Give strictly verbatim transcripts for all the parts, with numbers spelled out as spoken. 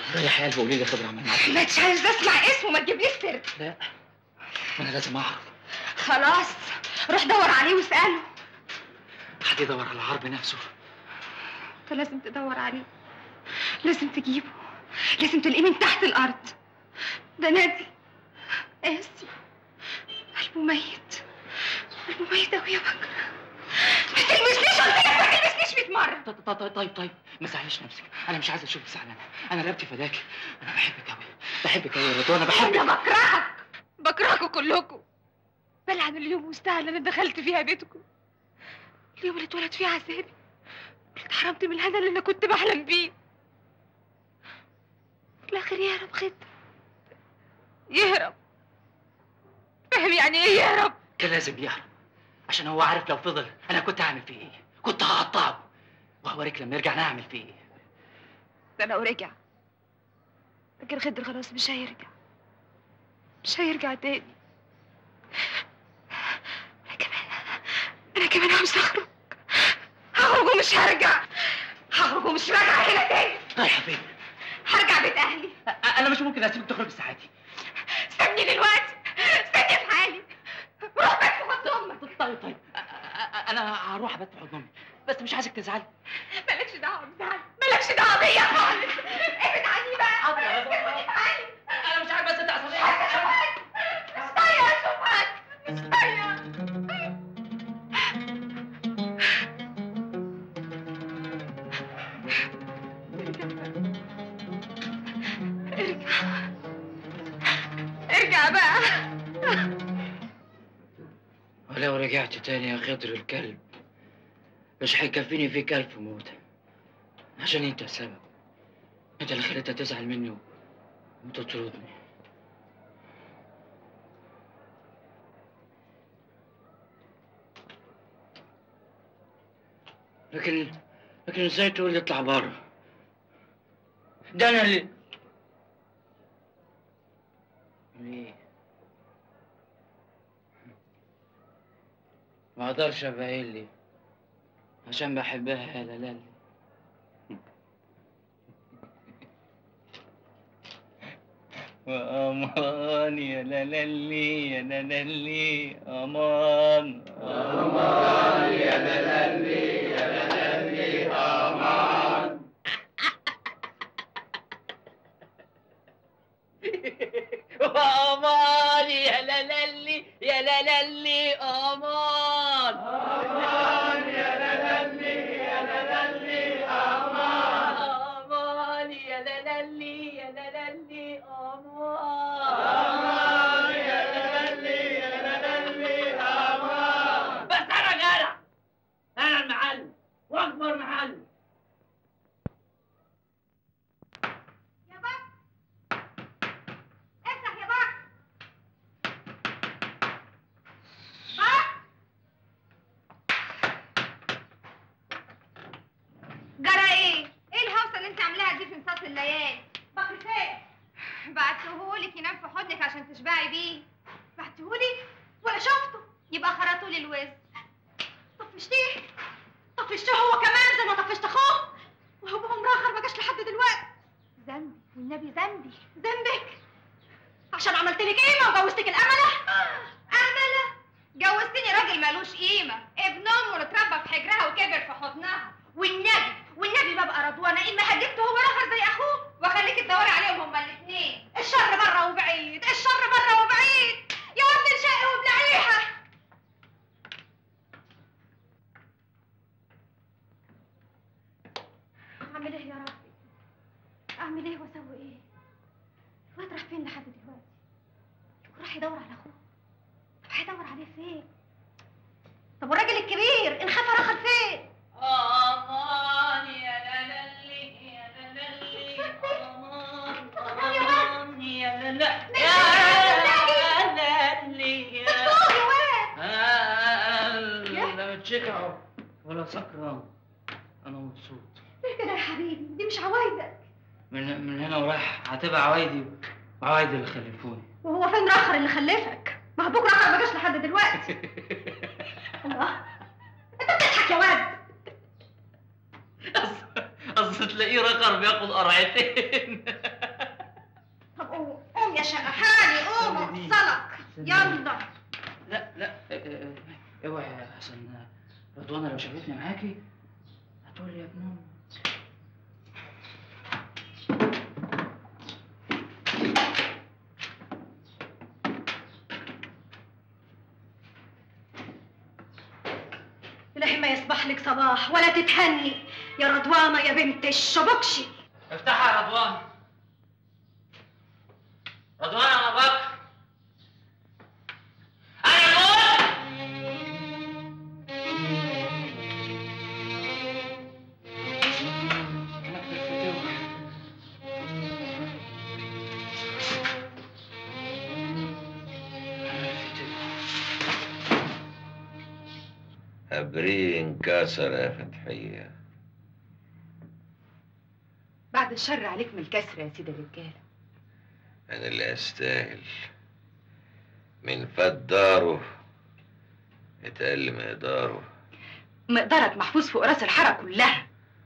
ريح يا قلبي وقولي لي خضر عمل معاك ايه؟ ما مش عايز اسمع اسمه، ما تجيبليش سيرة. لا انا لازم اعرف. خلاص روح دور عليه واساله. حد يدور على العرب نفسه. انت لازم تدور عليه، لازم تجيبه، لازم تلاقيه من تحت الارض. ده نادي قاسي، قلبه ميت، قلبه ميت قوي يا بكر. ما تلمسنيش، قلت لك ما تلمسنيش مية مرة. طيب طيب طيب طيب ما تزعليش نفسك، انا مش عايز اشوفك زعلانه، انا رقبتي فداكي، انا بحبك قوي، بحبك قوي يا رضوى، انا بحبك. انا بكرهك، بكرهكم كلكم. بلعن اليوم مستاهل اللي انا دخلت فيها بيتكم، اليوم اللي اتولد فيه عذابي، اللي اتحرمت من الهنا اللي انا كنت بحلم بيه. في الاخر يهرب خد، يهرب. فاهم يعني ايه يهرب؟ كان لازم يهرب عشان هو عارف لو فضل انا كنت هعمل فيه ايه، كنت هقطعه، وهوريك لما يرجع انا هعمل فيه ايه. ده لو رجع، لكن خضر خلاص مش هيرجع، مش هيرجع تاني. انا كمان انا كمان عاوز اخرج، هخرج ومش هرجع، هخرج ومش راجعه هنا تاني. رايحه فين؟ هرجع بيت اهلي. انا مش ممكن اسيبك تخرج ساعاتي. سيبني دلوقتي، سيبني في حالي، روح بيت في حضن امك. طيب طيب انا هروح ابات في حضن امي، بس مش عايزك تزعلي. مالكش دعوه بزعل، مالكش دعوه بيا خالص. ابعد عني بقى. حاضر يا سيبني في حالي. انا مش عارف بس انت عصبيه. مش طايقه اشوفك، مش طايقه. ارجع ارجع بقى. ولو رجعت تاني يا خضر الكلب مش هيكفيني فيك ألف موتة، عشان انت السبب، انت اللي خليتها تزعل مني وتطردني. لكن لكن ازاي تقول لي اطلع بره؟ ده انا اللي ليه؟ ما اقدرش ابقى اللي عشان بحبها يا لالي. امان يا لالي يا لالي، امان امان يا لالي يا لالي، امان. امان يا لالي يا لالي، امان امان يا لالي يا لالي، امان امان يا لالي يا لالي، امان امان يا لالي يا لالي، امان. بس انا جدع، انا المعلم واكبر معلم. يا بكر افتح يا بكر. بكر جرى ايه؟ ايه الهوسه اللي انت عاملاها دي في نصاص الليالي؟ بكر فين؟ بعتهولك ينام في حضنك عشان تشبعي بيه. بعتهولي ولا شفته؟ يبقى خرطولي الوز. طفشتيه؟ طفشتيه هو كمان زي ما طفشت اخوه؟ وهو مراخر ما جاش لحد دلوقتي. ذنبي والنبي، ذنبي. ذنبك عشان عملت لك قيمه وجوزتك الامله. امله؟ جوزتني راجل مالوش قيمه، ابن امه اللي اتربى في حجرها وكبر في حضنها. والنبي والنبي ما بقى رضوانه اما هجبته هو راخر زي اخوه واخليكي تدوري عليهم هما الاثنين. الشر بره وبعيد، الشر بره وبعيد يا ولد الشقي وابلعيها. اعمل ايه يا ربي؟ اعمل ايه واسوي ايه؟ الواد راح فين لحد دلوقتي؟ راح يدور على اخوه. طب هيدور عليه فين؟ طب والراجل الكبير انخفى راخر فين؟ امان يا لالي يا لالي، امان امان يا لالي يا لالي يا واد. لا متشكع ولا سكران، انا مبسوط. ليه كده يا حبيبي؟ دي مش عوايدك. من من هنا ورايح هتبقى عوايدي وعوايد اللي خلفوني. وهو فين راخر اللي خلفك؟ ما هو بكره راخر ما جاش لحد دلوقتي. الله، انت بتضحك يا واد. اصل تلاقيه رخر بياخد قرعتين. يا شبحاني قوم اوصلك يلا. لا لا اوعي يا حسن، رضوانه لو شافتني معاكي هتقول لي يا ابن امي. إلهي ما يصبح لك صباح ولا تتهني يا رضوانة يا بنت الشبكشي. افتحها يا رضوان. رضوان انا بكر. انا جوه. أبريه انكسر يا فتحية. بعد الشر عليك من الكسر يا سيدي الرجالة. أنا اللي أستاهل. من فات داره اتقل مقداره. مقدارك محفوظ فوق راس الحارة كلها.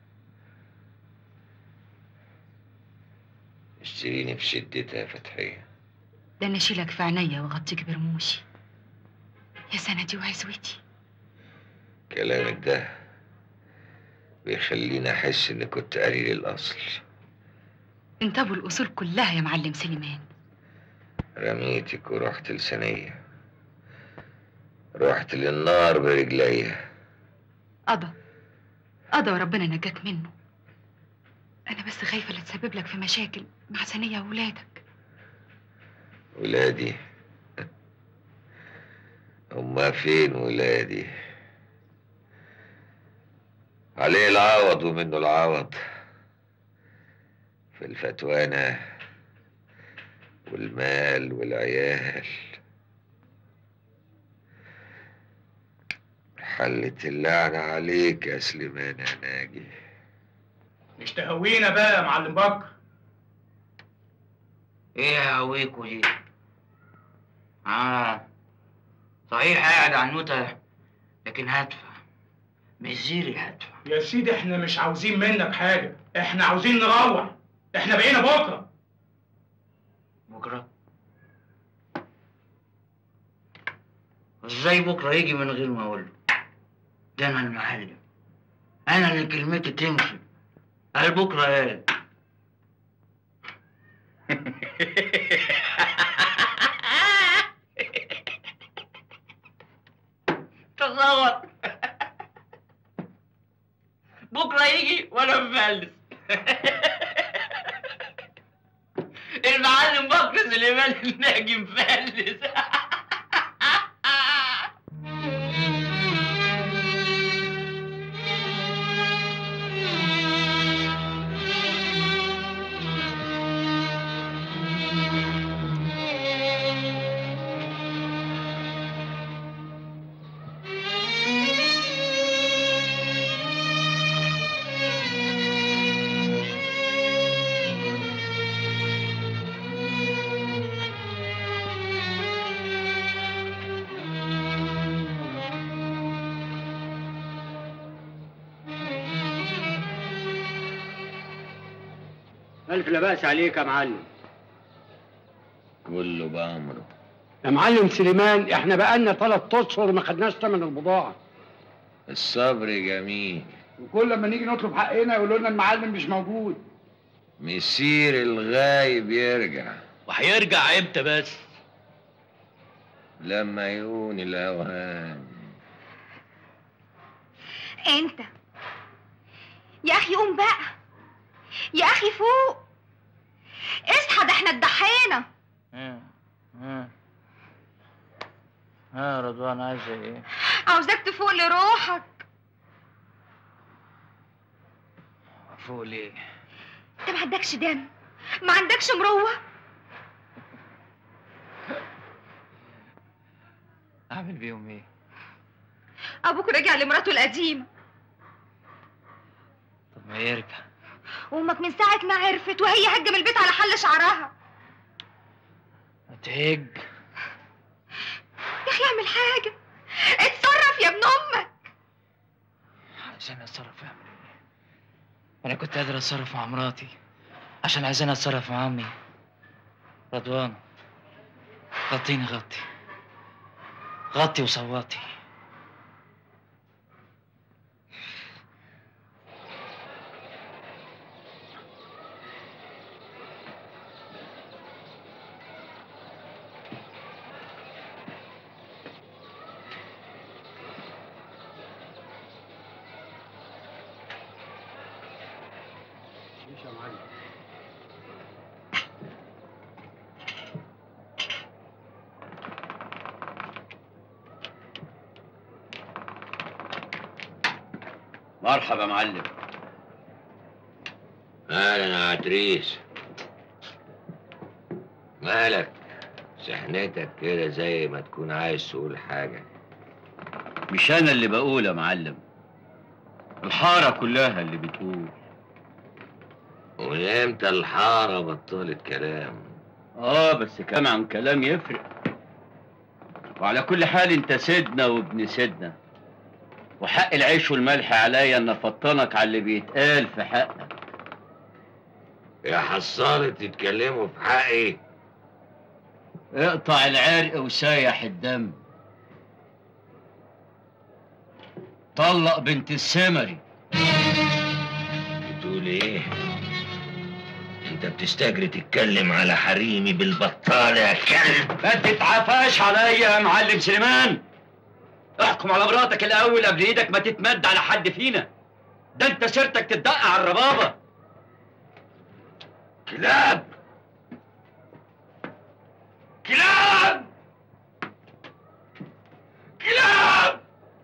اشتريني في شدتها يا فتحية. ده أنا أشيلك في عينيا وأغطيك برموشي يا سندي وعزوتي. كلامك ده بيخليني أحس إني كنت قليل الأصل. أنت أبو الأصول كلها يا معلم سليمان. رميتك ورحت لسنية، رحت للنار برجليا. قضى قضى وربنا نجاك منه. أنا بس خايفة لا تسبب لك في مشاكل مع سنية وولادك. ولادي؟ هما فين ولادي؟ عليه العوض ومنه العوض، في الفتوانة والمال والعيال. حلت اللعنة عليك يا سليمان يا ناجي. مش تهوينا بقى يا معلم بكر. ايه هويكوا دي؟ اه صحيح قاعد عنوته لكن هدفع، مش زيري هدفع. يا سيدي احنا مش عاوزين منك حاجة، احنا عاوزين نروح، احنا بقينا بكرة. بكرة؟ ازاي بكرة يجي من غير ما اقول له؟ ده انا المعلم، انا اللي كلمتي تمشي. قال بكرة قال. تصور بكرة يجي وانا مفلس. المعلم بكر سليمان الناجي مفلس. ألف لا بأس عليك يا معلم. كله بأمره. يا معلم سليمان احنا بقالنا ثلاث أشهر ما خدناش ثمن البضاعة. الصبر جميل. وكل لما نيجي نطلب حقنا يقولوا لنا المعلم مش موجود. مسير الغايب يرجع. وهيرجع امتى بس؟ لما يهون الأوهام. أنت يا أخي قوم بقى، يا أخي فوق، اصحى ده احنا اتضحينا. ها ها ها رضوان عايزة ايه؟ عاوزاك تفوق لروحك. فوق ليه؟ انت ما عندكش دم؟ ما عندكش مروة؟ اعمل بيهم ايه؟ ابوك رجع لمراته القديمة. طب ما يرجع. وامك من ساعة ما عرفت وهي هجم البيت على حل شعرها. هتهج؟ يا اخي اعمل حاجة، اتصرف يا ابن امك. عشان اتصرف اعمل ايه؟ انا كنت قادر اتصرف مع مراتي، عشان عايزين اتصرف مع امي. رضوان غطيني غطي غطي وصوتي. مرحبا يا معلم. اهلا يا عتريس. مالك سحنتك كده زي ما تكون عايز تقول حاجة؟ مش انا اللي بقول يا معلم، الحارة كلها اللي بتقول. ومن امتى الحارة بطلت كلام؟ اه بس كلام عن كلام يفرق. وعلى كل حال انت سيدنا وابن سيدنا، وحق العيش والملح عليا ان افطنك على اللي بيتقال في حقك. يا حصالة تتكلموا في حقي؟ اقطع العرق وسايح الدم. طلق بنت السمري. بتقول ايه؟ انت بتستجري تتكلم على حريمي بالبطال يا كلب؟ ما تتعفاش عليا يا معلم سليمان. احكم على مراتك الاول قبل ايدك ما تتمد على حد فينا. ده انت سيرتك تدق على الربابه. كلاب كلاب كلاب.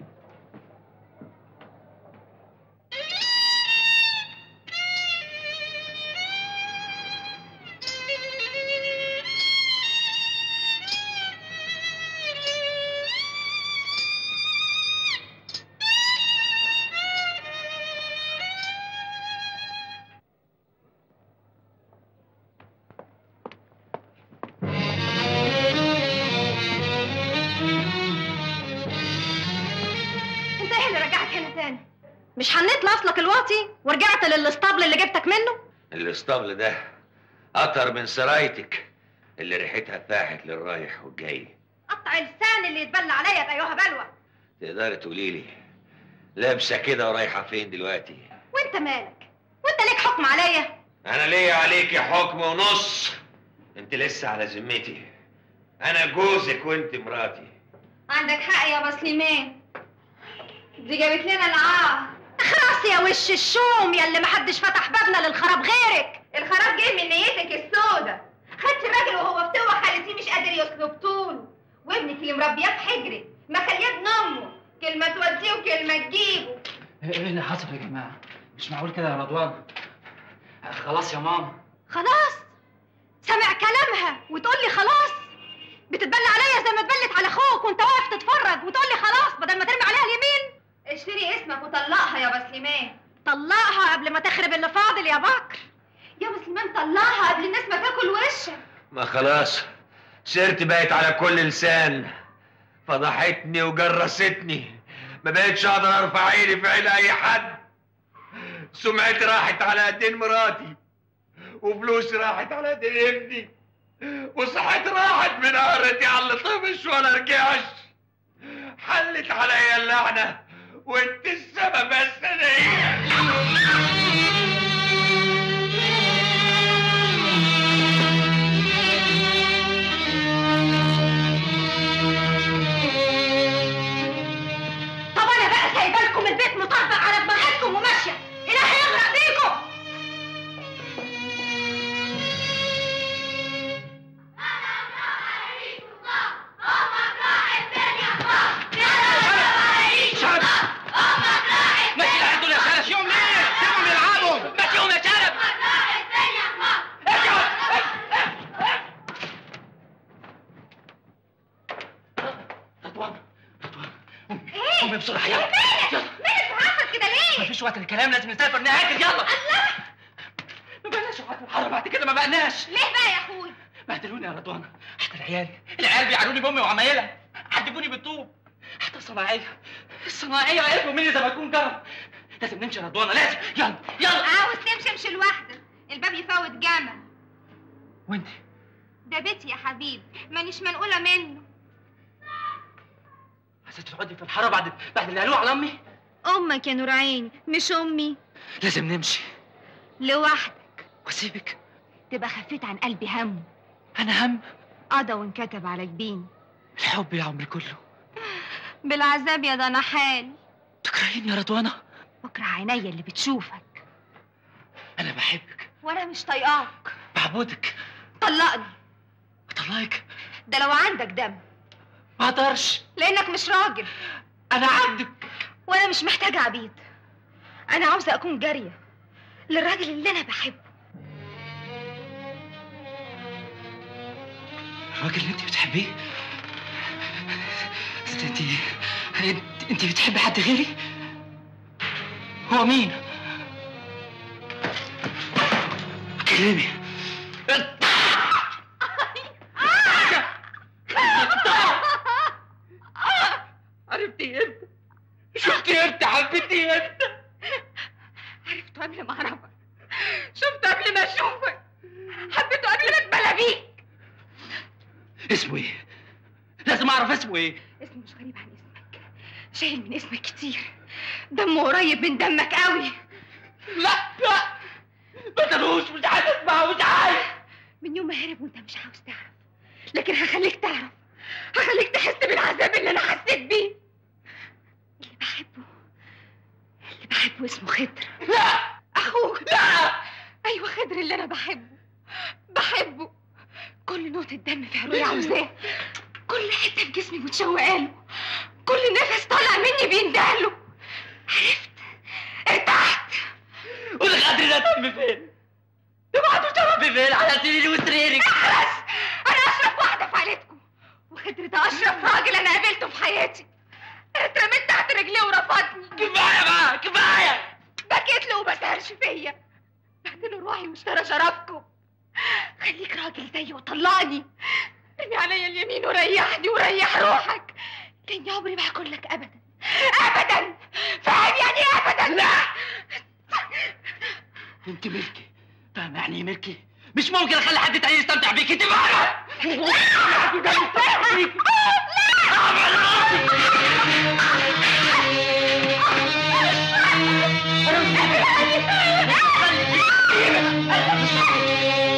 مش هنيت لاصلك الواطي ورجعت للاسطبل اللي جبتك منه؟ الاسطبل ده اطر من سرايتك اللي ريحتها فاحت للرايح والجاي. قطع لسان اللي يتبلى عليا بايها بلوى. تقدري تقولي لي لابسه كده ورايحه فين دلوقتي؟ وانت مالك؟ وانت ليك حكم عليا؟ انا ليا عليكي حكم ونص. انت لسه على ذمتي، انا جوزك وانت مراتي. عندك حق يا ابو سليمان، دي جابت لنا العار. خلاص يا وش الشوم يا اللي محدش فتح بابنا للخراب غيرك. الخراب جه من نيتك السودة. خدت الراجل وهو في توه خالتيه مش قادر يسلب طوله، وابنك اللي مربياه في حجرك مخليه ابن امه، كلمه توديه وكلمه تجيبه. ايه اللي حصل يا جماعه؟ مش معقول كده يا رضوان. خلاص يا ماما. خلاص؟ سامع كلامها وتقول لي خلاص؟ بتتبلى عليا زي ما اتبلت على اخوك وانت واقف تتفرج وتقول لي خلاص بدل ما ترمي عليها اليمين. اشتري اسمك وطلقها يا ابو سليمان. طلقها قبل ما تخرب اللي فاضل يا بكر. يا ابو سليمان طلقها قبل الناس ما تاكل وشك. ما خلاص سيرتي بقت على كل لسان، فضحتني وجرستني، ما بقتش اقدر ارفع عيني في عين اي حد. سمعتي راحت على ايدين مراتي، وفلوسي راحت على ايدين ابني، وصحتي راحت من قرتي على اللي طفش ولا رجعش. حلت عليا اللعنه وانت السبب يا سنيه. طب انا بقى سايبه لكم البيت مطبق على دماغكم وماشيه، الهي يغرق بيكم. قومي بسرعه يلا. مالك؟ مالك بتعصب كده ليه؟ مفيش وقت للكلام، لازم نسافر نهاجر يلا. الله، ما بقناش وقت الحرب بعد كده، ما بقناش. ليه بقى يا اخوي؟ بهدلوني يا رضوانه، حتى العيال العيال بيعانوني بامي وعمايلها، عذبوني بالطوب، حتى الصناعيه الصناعيه عرفوا مني زي ما اكون جرب. لازم نمشي يا رضوانه، لازم. يلا يلا. عاوز تمشي امشي لوحدك، الباب يفوت جمل. وانت ده بيتي يا حبيبي، مانيش منقولة منه. عايزة تقعدي في الحارة بعد بعد اللي قالوه على أمي؟ أمك يا نور عيني، مش أمي. لازم نمشي لوحدك وأسيبك. تبقى خفيت عن قلبي همه. أنا هم قضى وانكتب على جبيني. الحب يا عمري كله. بالعذاب يا ده أنا حالي. تكرهيني يا رضوانة؟ بكره عينيا اللي بتشوفك. أنا بحبك وأنا مش طايقاك. بعبدك. طلقني. أطلقك؟ ده لو عندك دم. ما أقدرش لأنك مش راجل. أنا عبدك. وأنا مش محتاجة عبيد. أنا عاوزة أكون جارية للراجل اللي أنا بحبه. الراجل اللي أنت بتحبيه؟ أنت أنت أنت بتحبي حد غيري؟ هو مين؟ كلمي. عرفتي امتى؟ شفتي امتى؟ حبيتي امتى؟ عرفته قبل ما أعرفك. شفته قبل ما أشوفك. حبيته قبل ما أتبلى بيك. اسمه ايه؟ لازم اعرف اسمه ايه؟ اسمه مش غريب عن اسمك. شايل من اسمك كتير. دمه قريب من دمك قوي. لا لا ما تقولوش، مش عايز اسمعه، مش عايز. من يوم ما هرب وانت مش عاوز تعرف، لكن هخليك تعرف. هخليك تحس بالعذاب اللي انا حسيت بيه. اللي بحبه اللي بحبه اسمه خضر. لا اخوك. لا. ايوه خضر اللي انا بحبه. بحبه. كل نقطة دم في عروقي عاوزاه. كل حتة في جسمي متشوقاله. كل نفس طالع مني بيندهله. عرفت. ارتحت. والغدر ده تم فين؟ تبعتوا شرفي فين على سريري وسريرك؟ اخرس. انا اشرف واحدة في عيلتكم، وخضر ده اشرف راجل انا قابلته في حياتي. اترميت تحت رجليه ورفضني. كفايه بقى كفايه. بكيت له وما سهرش فيا. بعتله روحي واشترى شرفكم. خليك راجل زيه وطلقني. ارمي عليا اليمين وريحني وريح روحك، لاني عمري ما هكون لك ابدا ابدا. فاهم يعني ايه ابدا؟ لا انت ملكي. فاهم يعني ايه ملكي؟ مش ممكن اخلي حد تاني يستمتع بيكي. انت فاهمه؟ لا.